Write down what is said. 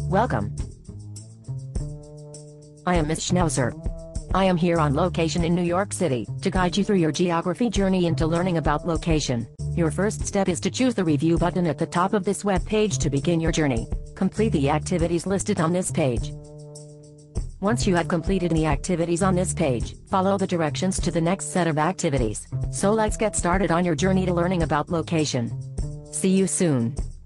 Welcome. I am Miss Schnauzer. I am here on location in New York City to guide you through your geography journey into learning about location. Your first step is to choose the review button at the top of this web page to begin your journey. Complete the activities listed on this page. Once you have completed the activities on this page, follow the directions to the next set of activities. So let's get started on your journey to learning about location. See you soon.